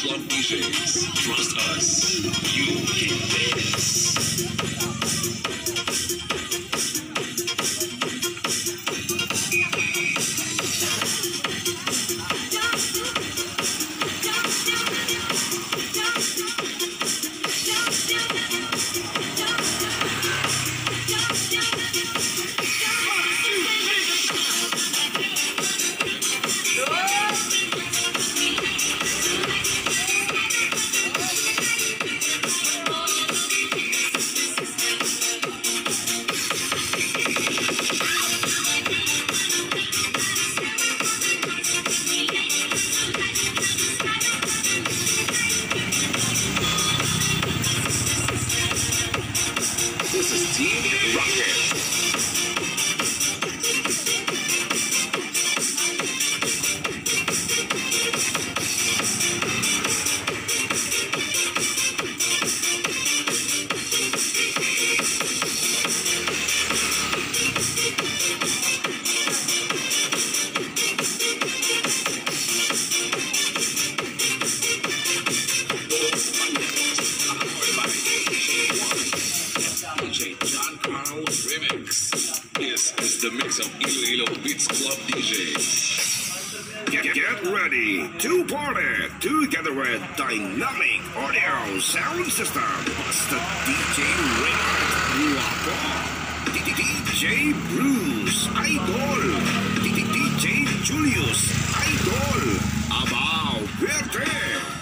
Club DJs. Trust us, you can dance. This is Team Rocket. Remix. This is the mix of Iloilo Beats Club DJs. Get ready to party together with dynamic audio sound system. It's the DJ Reynard Guapo, DJ Bruce Idol, DJ Julius Idol, Abao Verde.